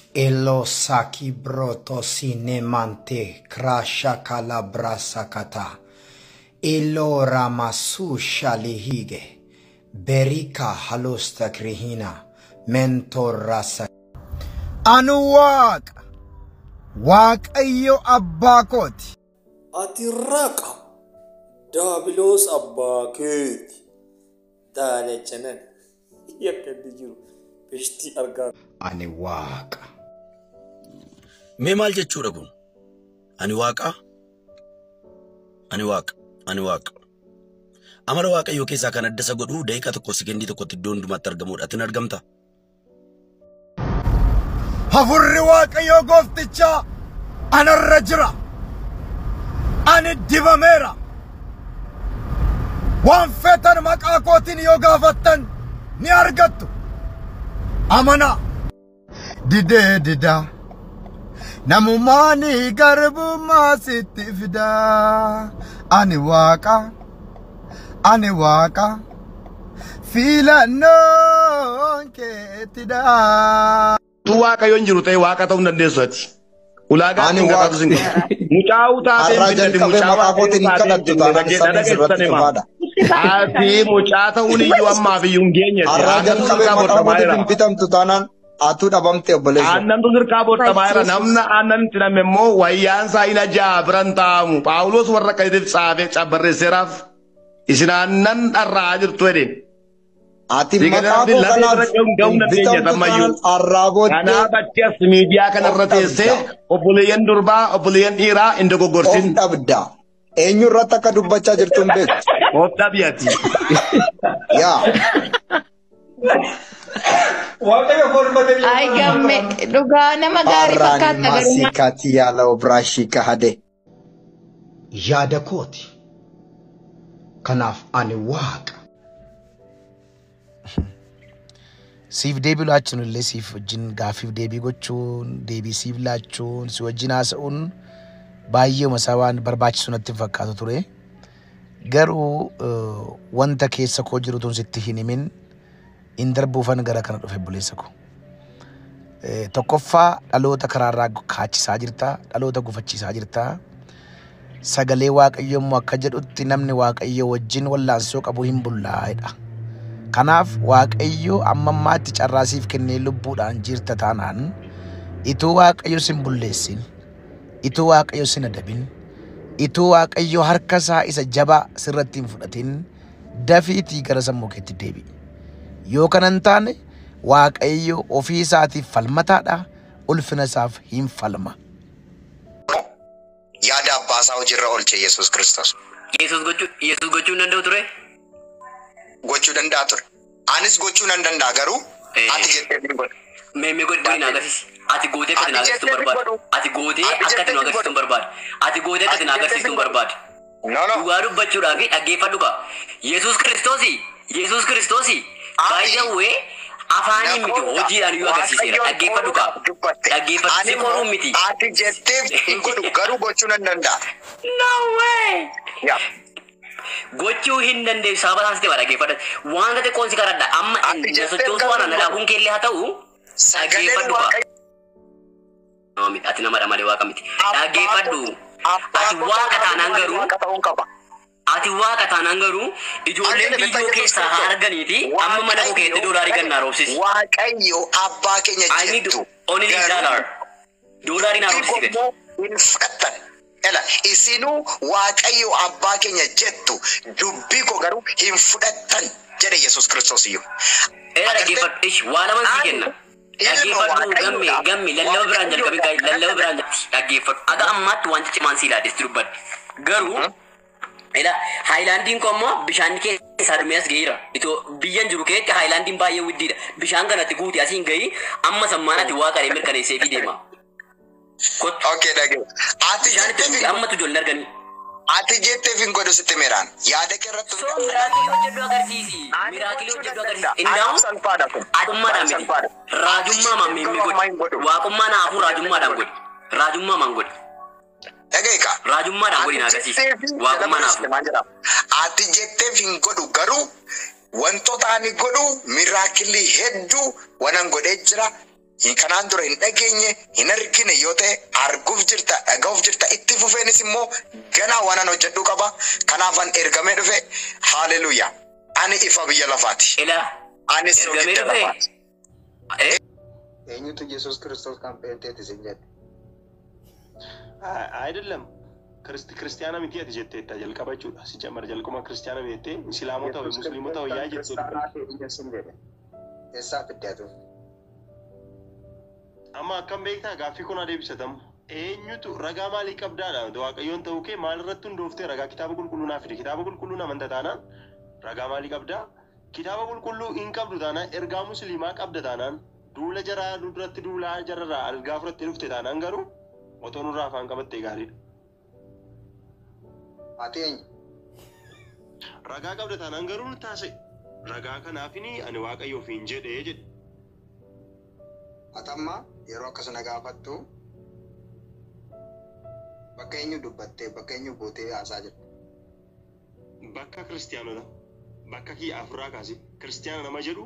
Elo saki broto sinemante krasha kalabra sakata. Elo ramasu shalihige. Berika halosta krihina. Mentor rasa. Anu waq ayyo abbakoti. Ati raqa daabiloos abbaa keeti daalachanan yakkatti jiru beshtii argaa. Ani waaqa. Mee maal jechuudha kun? Ani waaqa. Amala waaqayyoo keessaa kan adda isa godhu daqiiqaa tokko sekendii tokkotti iddoo hundumaatti argamuudha. Atin argamta? Hafurri waaqayyoo goofticha anarra jira. Ani dibameera. Waan feetan maqaa kootiin yoo gaafattan ni argattu. Amana. Dida. Namummaani garbummaa sitti fida. Ani waaqa. Filannoon keetidha. Tu waaqayyoon jiru ta'e waaqa ta'uu dandeessu ati. Ulaagaan hin qabaatu sin. Mucaa'uu taatee bidda mucaa'aa kootiin kadhattu taanaan ati mucaa ta'uun iyyuu ammaaf iyyuu hin geenye. Arraajan qabee maqaa kootiin bitamtu taanaan atu dhabamte obboleessa. Aannan tu sirkaa boodhamaa jira. Namna aannan itti namne immoo wayyaan isaa ina ja'a biran taa'amu. Paawulos warra akkasitti tsaafee barreesseeraaf isin aannan dharraa jirtu jedheen. Ati maqaa koo kanaaf bitamtu taanaan arraa booddee. Kanaaf achi as miidiyaa kanarra teessee obboleeyyan durbaa obboleeyyan dhiiraa hin dogoggorsin. Of dhabda. Eenyu irratti akka dubbachaa jirtu hin beektu. Of dhabiyati. Yaa. Ay gamme dhugaa nama gaarii fakkaata garuu Masikati yaala obraashi kahade. Yaada kooti. Kanaaf ani waaqa. Siif deebii laachuun illee siif wajjin gaafiif deebii gochuun deebii siif laachuun si wajjin haasa'uun baay'eema isaa waan barbaachisu natti fakkaatu ture. Garuu wanta keessa koo jirutuun sitti hin himin in darbuufan gara kana dhufe buleessa ko. Tokkoffaa dhaloota karaarraa kaachisaa jirta, dhaloota gufachiisaa jirta. Sagalee waaqayyoo immoo akka jedhutti namni waaqayyoo wajjin wallaansoo qabu hin bullaa'edha. Kanaaf waaqayyoo ammammaatti carraasiif kennee lubbuudhaan jirta taanaan ituu waaqayyoo sin bulleessin, ituu waaqayyoo sin adabin, ituu waaqayyoo harka isaa isa jabaa sirratti hin fudhatin dafiitii gara sammuu keetti deebi'i. Yoo kana hin taane waaqayyoo ofii isaatiif falmataadha, ulfina isaaf hin falma. Yaada abbaa isaa hojiirra oolche Yesuus Kiristoos. Yesuus gochuu danda'u ture? Gochuu danda'a ture. Anis gochuu nan danda'a garuu ati jettee hin godhu. Mee godhuu hin agarsiisi. Ati gootee akka isin agarsiistu barbaadu. Ati gootee akka isin agarsiistu barbaadu. Ati gootee akka isin agarsiistu barbaadu. Dhugaa dubbachuudhaa fi dhaggeeffadhu qaba. Yesuus Kiristoosi baay'ee afaaniin miti hojiidhaan yoo agarsiiseera. Dhaggeeffadhu qaba. Dhaggeeffadhu si qoruu miti. Ati jettee hin godhu garuu gochuu nan danda'a. No way. Gochuu hin dandeessu sababa taasiste bara dhaggeeffadhu. Wanta xiqqoon si karadha. Amma sochoosu waan ana dhaabuun keellee haa ta'u dhaggeeffadhu qaba. Ati namadha malee waaqa miti. Dhaggeeffadhu. Ati waaqa taanaan garuu ijoolleen biyyoo keessaa haa arganiiti amma mana koo keessatti doolaarii gannaa roobsisi. Waaqayyo abbaa keenya jettu. Only dollar. Doolaarii naa roobsisi gadi. Hin fudhatan. Ela isinuu waaqayyo abbaa keenya jettu dubbii koo garuu hin fudhatan jedhe Yesuus Kiristoos iyyuu. Ela dhaggeeffadhu waa laman sii kenna. Dhaggeeffadhu gammi lallaba biraan jalqabee lallaba biraan dhaggeeffadhu. Aga ammaatti wanti cimaan sii laadheesti dubbadhu. Garuu ela haayilaandiin koo immoo bishaan keessaa dhumee as gahiira. Biyyan jiru keessatti haayilaandiin baay'ee widdiidha. Bishaan kanatti guuti asiin gahi amma sammaanatti waaqaree mirkaneessee fi deema. Okay, dhagee. Ammatu ijoolleen arganii. Ati jettee fi godhu sitti miraan. Yaada keerratti So miraakilii hojjedhu agarsiisi. Miraakilii hojjedhu agarsiisi. Indaa'u atummaadhaan miti. Raajummaa mammiimmi godhi. Waaqummaa naafuu raajummaadhaan godhi. Raajummaa godhi. Dhageeka. Raajummaadhaan godhi na agarsiisi. Waaqummaa naafuu. Ati jettee fi godhu garuu wantoota ani godhu miraakilii hedduu wanan godhee jira. kanaan dura hin dhageenye hin argine yoo ta'e arguuf jirta dhagahuuf jirta itti fufeenis immoo ganaa waan an hojjedhu qaba kanaafan ergamee dhufe haleluuyaa ani ifa biyya lafaati ani soogidda lafaati eenyutu Yesuus Kiristoos kan peenteeti isin jedhe አይደለም ክርስቲያና ምትያት ጀተታ ጀልቀባቹ ሲጀመር ጀልቆማ ክርስቲያና ምትቴ እስላሞታ ወይ ሙስሊሞታ ወይ ያጀት እሳ ፍዳቱ አማ ከም ቤታ ጋፊ ኮና ደብሰተም ኤኙቱ ረጋ ማሊ ቀብዳዳ ዋቀዮን ተውኬ ማልረቱን ዶፍቴ ረጋ ኪታብ ቁልቁሉና ፍዲ ኪታብ ቁልቁሉና መንተታና ረጋ ማሊ ቀብዳ ኪታብ ቁልቁሉ ኢንቀብዱታና ኤርጋ ሙስሊማ ቀብዳታናን ዱለ ጀራ ዱድረት ዱላ ጀረራ አልጋፍረት ልፍቴታና አንገሩ ኦቶኑ ራፋን ቀበቴ ጋሪ አቴኝ ረጋ ቀብዳታና አንገሩ ታሰ ረጋ ከናፊኒ አኒ ዋቀዮ ፊንጀ ደጀ atamma yeroo akkasana gaafattu bakka eenyu dubbattee bakka eenyu gootee haasaa jirtu bakka kiristiyaanota bakka kii afraa kaasi kiristiyaana nama jedhu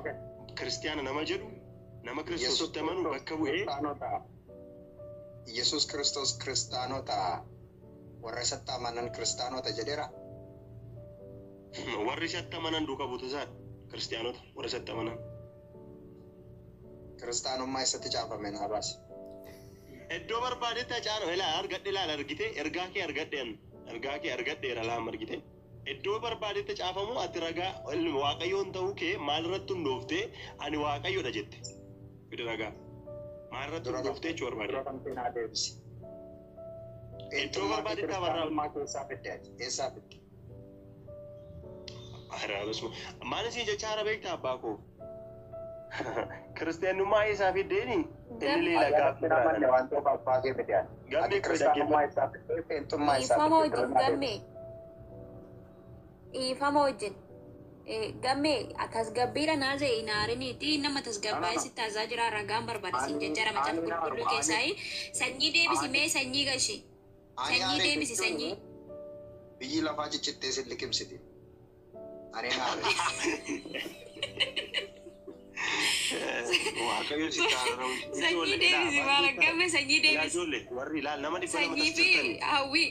nama kiristoositti amanu bakka bu'ee Yesuus Kiristoos kiristaanota warra isatti amanan kiristaanota jedheera warri isatti amanan duuka buutu isaan kiristiyaanota warra isatti amanan kiristaanummaa isatti caafame naa baasi. Iddoo barbaadetti hacaano ilaa argadhe ilaal argite ergaa kee argadheera laam argite iddoo barbaadetti caafamu ati ragaa waaqayyoon ta'uu kee maalirratti hundoofte ani waaqayyoodha jette fide ragaa maalirratti hundoofte jechuu barbaade. Iddoo barbaadetti abarraa eessaa fidde? Maal isin jecha haara beektaa abbaa koo? Kiristiyaanummaa isaa fiddeen inni leela gaaffii gammee gammee tasgabbiidha naazee inaariniiti nama tasgabbaa'ee si taasisaa jira ragaan barbaadisiin jechara macaafa qulqulluu keessaa sanyii deebisi mee sanyii gashi sanyii deebisi sanyii biyyi lafaa cichittee sin liqimsiti ani naare sanyii deebisi maal gammee sanyii deebisi warri ilaal nama dhibba sanyii fi hawwii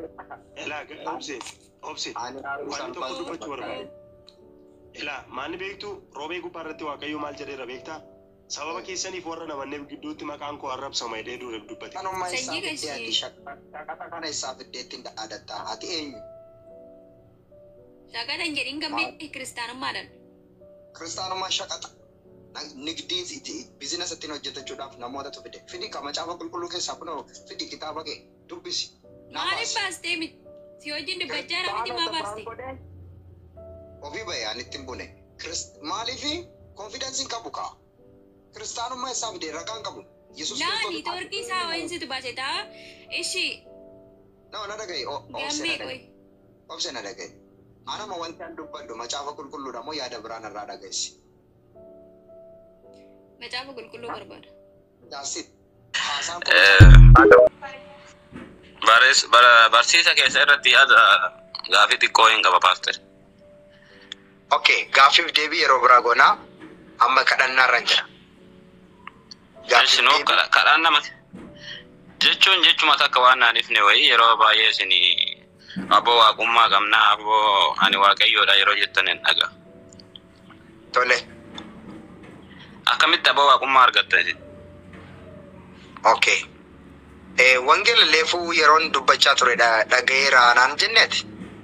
obse waan tokko dubbachuu barbaade ilaa maanni beektu roobee gubbaa irratti waaqayyo maal jedheera beektaa sababa keessaniif warra namanneef gidduutti maqaan koo arrabsama jedhee dureef dubbate. Sanyii gashii shaqaxa kana isaa fiddeettiin dhaadhattaa ati eenyu? Shaqaxan jedhin gammee kiristaanummaadhaan. Kiristaanummaan shaqaxa. Nigdii bizinas ittiin hojjetachuudhaaf namootatu fide. Fidi ka macaafa qulqulluu keessaa kunoo fidi kitaaba kee dubbisi. Maaliif baastee miti? Si wajjin dubbachaa jira miti maa baastee? Ofii bayaan ittiin bune. Maaliifi konfidensiin qabu kaa? Kiristaanummaa isaa fide ragaan qabu. Yesuus Kiristoos. Naani toorkii isaa wayin situ baase taa ishii. Na dhagaye obse na dhagaye. Anama wanti an dubbadhu macaafa qulqulluudha moo yaada biraan irraa dhagayeessi? Macaafa qulqulluu barbaada. Daasit. Barsiisa keessa irratti yaada gaafii xiqqoo hin qaba paaster. Okay, gaafiif deebii yeroo biraa goonaa amma kadhannaarra jira. Jechuun kadhaan namati. Jechuun jechuma takka waan naanifne wayii yeroo baay'ee isin aboo waaqummaa qabnaa aboo ani waaqayyoodha yeroo jettan hin dhagaa. Tole. Akkamitti aboo waaqummaa argatta isin? Okay. Wangeela leefuu yeroon dubbachaa ture dhagayeera naan jenneeti.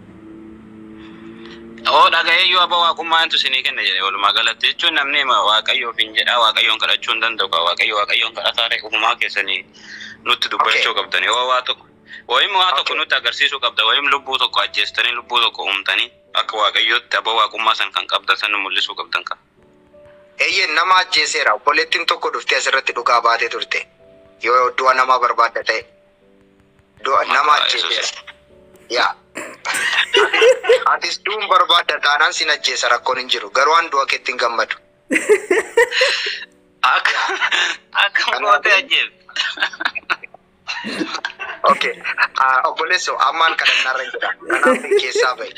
Dhagayeeyyuu aboo waaqummaa intu isinii kenna jedhe walumaa galatti jechuun namni waaqayyoof hin jedhaa waaqayyoon kadhachuu hin danda'u waaqayyoon kadhataa ta'e ufumaa keessanii nutti dubbachuu qabdani waa tokko waa tokko nutti agarsiisuu qabda wayim lubbuu tokko ajjeestanii lubbuu tokko uumtanii akka waaqayyootti aboo waaqummaa san kan qabda san mul'isuu qabdan kan. Eeyyeen nama ajjeeseera obboleettiin tokko dhuftee asirratti dhugaa baatee turte yoo du'a namaa barbaadda ta'e nama ajjeeseera. Yaa. Atis duun barbaadda taanaan sin ajjeesa rakkoon hin jiru garuu an du'a keetti hin gammadu. Akka mootee ajjeef. Okay. Obboleesso ammaan kadhannaarra jira. Kanaaf keessaa bahe.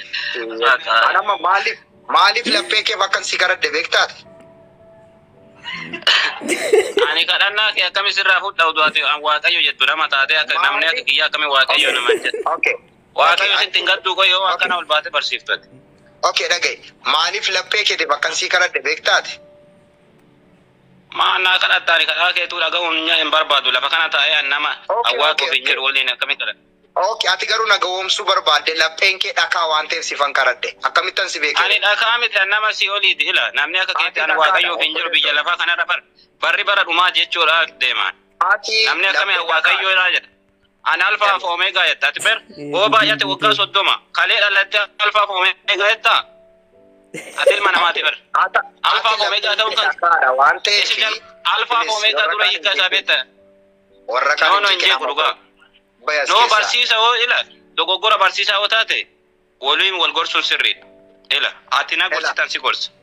Anama maaliif laphee kee bakka si garadde beektaati? Ani kadhannaa kee akkami sirraa fudhaa udu'aati waaqayyo jettu nama taatee akka namni akka kiyyaa akkami waaqayyo nama jedhu. Okay. Waaqayyo sitti hin gaddu qoyoo akkana ol baatee barsiiftati. Okay, dhaga'i. Maaliif laphee keeti bakka sii kadhadhe beektaati? Maannaa kadhattaani kadhaa keetuu dhaga'uun hin barbaadu lafa kana taa'ee nama awwaaqoof hin jedhu waliin akkami kadhadhe. Okay, ati garuu na gowwoomsuu barbaadde lapheen kee dhakaa waan ta'eef sifan kadhadhe. Akkamittan si beekee? Ani dhakaa miti nama si oliiti ila namni akka keetti ani waaqayyoof hin jedhu biyya lafaa kanarra barri bara dhumaa jechuudha deemaan. Namni akkami waaqayyoo irraa jedha. Ani alfaaf omeegaa jetta ati ber hoo baay'ate waggaa 30 kalee dhalatte alfaaf omeegaa jetta. Ati ilma namaati ber. Alfaaf omeegaa ta'uu kan waan ta'eef alfaaf omeegaa dura hiikkaa isaa beektaa. Warra kaan hin jeequ dhugaa. No barsiisa hoo ila dogoggora barsiisaa hoo taate waliin wal gorsuun sirriidha. Ila ati na gorsitan si gorsa.